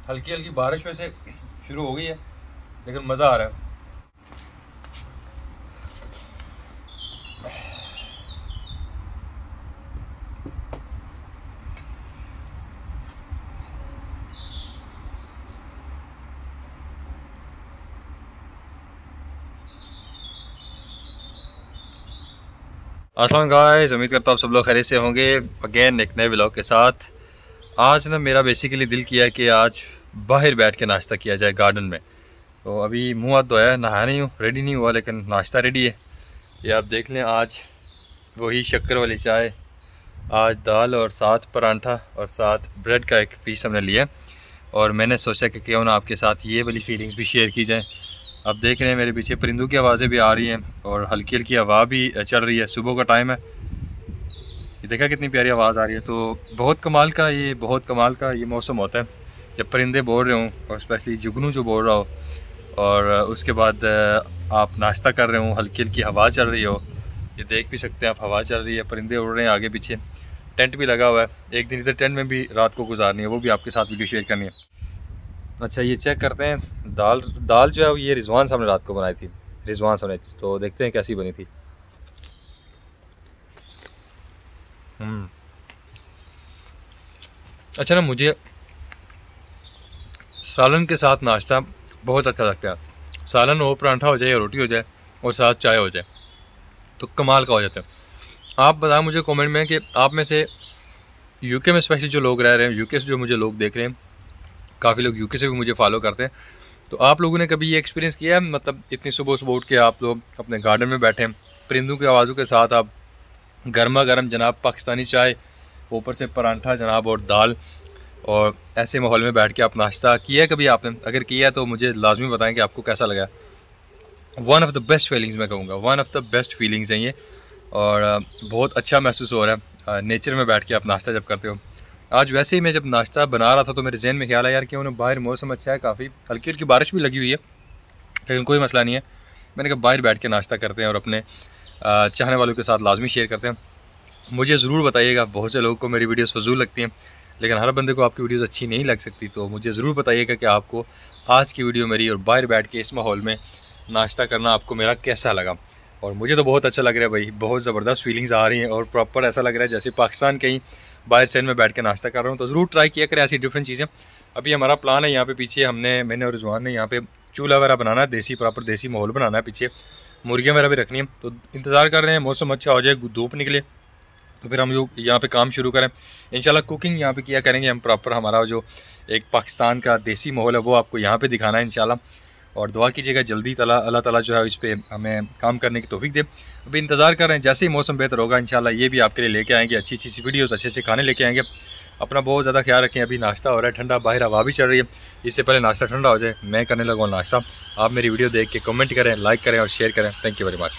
हल्की हल्की बारिश वैसे शुरू हो गई है, लेकिन मज़ा आ रहा है। अस्सलाम गाइस, उम्मीद करता हूँ आप सब लोग खैरियत से होंगे। अगेन एक नए व्लॉग के साथ। आज ना मेरा बेसिकली दिल किया कि आज बाहर बैठ के नाश्ता किया जाए गार्डन में। तो अभी मुंह हाथ धोया है, नहाया नहीं हूँ, रेडी नहीं हुआ, लेकिन नाश्ता रेडी है। ये आप देख लें, आज वही शक्कर वाली चाय, आज दाल और साथ परांठा और साथ ब्रेड का एक पीस हमने लिया। और मैंने सोचा कि क्यों ना आपके साथ ये वाली फीलिंग्स भी शेयर की जाए। आप देख रहे हैं मेरे पीछे परिंदों की आवाज़ें भी आ रही हैं और हल्की हल्की हवा भी चल रही है। सुबह का टाइम है, ये देखा कितनी प्यारी आवाज़ आ रही है। तो बहुत कमाल का ये मौसम होता है जब परिंदे बोल रहे हों, और स्पेशली जुगनू जो बोल रहा हो, और उसके बाद आप नाश्ता कर रहे हो, हल्की हल्की हवा चल रही हो। ये देख भी सकते हैं आप, हवा चल रही है, परिंदे उड़ रहे हैं आगे पीछे, टेंट भी लगा हुआ है। एक दिन इधर टेंट में भी रात को गुजारनी है, वो भी आपके साथ वीडियो शेयर करनी है। अच्छा, ये चेक करते हैं, दाल जो है ये रिजवान साहब ने रात को बनाई थी, रिजवान साहब ने। तो देखते हैं कैसी बनी थी। अच्छा ना, मुझे सालन के साथ नाश्ता बहुत अच्छा लगता है। सालन हो, परांठा हो जाए या रोटी हो जाए और साथ चाय हो जाए तो कमाल का हो जाता है। आप बताएं मुझे कमेंट में कि आप में से यूके में स्पेशली जो लोग रह रहे हैं, यूके से जो मुझे लोग देख रहे हैं, काफ़ी लोग यूके से भी मुझे फॉलो करते हैं, तो आप लोगों ने कभी ये एक्सपीरियंस किया है, मतलब इतनी सुबह सुबह उठ के आप लोग अपने गार्डन में बैठे, परिंदों की आवाज़ों के साथ आप गर्मा गर्म जनाब पाकिस्तानी चाय, ऊपर से परांठा जनाब और दाल, और ऐसे माहौल में बैठ के आप नाश्ता किया है कभी आपने? अगर किया है तो मुझे लाजमी बताएं कि आपको कैसा लगा। One of the best feelings मैं कहूँगा, one of the best feelings हैं ये, और बहुत अच्छा महसूस हो रहा है नेचर में बैठ के आप नाश्ता जब करते हो। आज वैसे ही मैं जब नाश्ता बना रहा था तो मेरे जहन में ख्याल आया यार क्यों ना, बाहर मौसम अच्छा है, काफ़ी हल्की हल्की बारिश भी लगी हुई है, लेकिन कोई मसला नहीं है। मैंने कहा बाहर बैठ के नाश्ता करते हैं और अपने चाहने वालों के साथ लाजमी शेयर करते हैं। मुझे ज़रूर बताइएगा, बहुत से लोगों को मेरी वीडियोस फजूल लगती हैं, लेकिन हर बंदे को आपकी वीडियोस अच्छी नहीं लग सकती। तो मुझे ज़रूर बताइएगा कि आपको आज की वीडियो मेरी और बाहर बैठ के इस माहौल में नाश्ता करना आपको मेरा कैसा लगा। और मुझे तो बहुत अच्छा लग रहा है भाई, बहुत ज़बरदस्त फीलिंग्स आ रही हैं और प्रॉपर ऐसा लग रहा है जैसे पाकिस्तान कहीं बाहर साइड में बैठ के नाश्ता कर रहा हूँ। तो ज़रूर ट्राई किया करें ऐसी डिफरेंट चीज़ें। अभी हमारा प्लान है, यहाँ पे पीछे मैंने और रिजवान ने यहाँ पे चूल्हा वगैरह बनाना है, देसी प्रॉपर देसी माहौल बनाना है, पीछे मुर्गियाँ वगैरह भी रखनी है। तो इंतज़ार कर रहे हैं मौसम अच्छा हो जाए, धूप निकले तो फिर हम लोग यहाँ पे काम शुरू करें। इंशाल्लाह कुकिंग यहाँ पे किया करेंगे हम प्रॉपर, हमारा जो एक पाकिस्तान का देसी माहौल है वो आपको यहाँ पे दिखाना है इंशाल्लाह। और दुआ कीजिएगा जल्दी अल्लाह ताला जो है इस पर हमें काम करने की तौफीक दे। अभी इंतज़ार कर रहे हैं, जैसे ही मौसम बेहतर होगा इंशाल्लाह ये भी आपके लिए लेके आएंगे, अच्छी अच्छी वीडियोस, अच्छे अच्छे खाने लेके आएंगे। अपना बहुत ज़्यादा ख्याल रखें। अभी नाश्ता हो रहा है ठंडा, बाहर हवा भी चल रही है, इससे पहले नाश्ता ठंडा हो जाए मैं करने लगा नाश्ता। आप मेरी वीडियो देख के कमेंट करें, लाइक करें और शेयर करें। Thank you very much.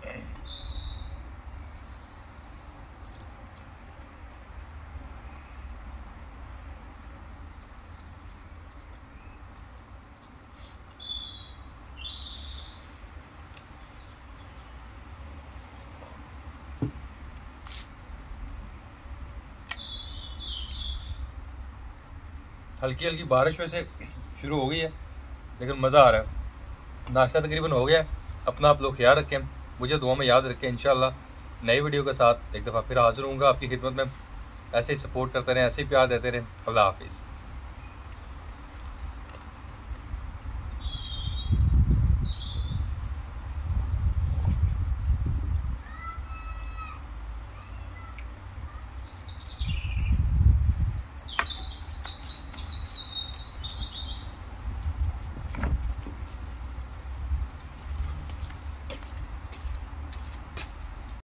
हल्की हल्की बारिश वैसे शुरू हो गई है, लेकिन मज़ा आ रहा है। नाश्ता तकरीबन हो गया है। अपना आप लोग ख्याल रखें, मुझे दुआ में याद रखें। इंशाल्लाह नई वीडियो के साथ एक दफ़ा फिर हाज़िर होऊंगा आपकी खिदमत में। ऐसे ही सपोर्ट करते रहें, ऐसे ही प्यार देते रहें। अल्लाह हाफिज़।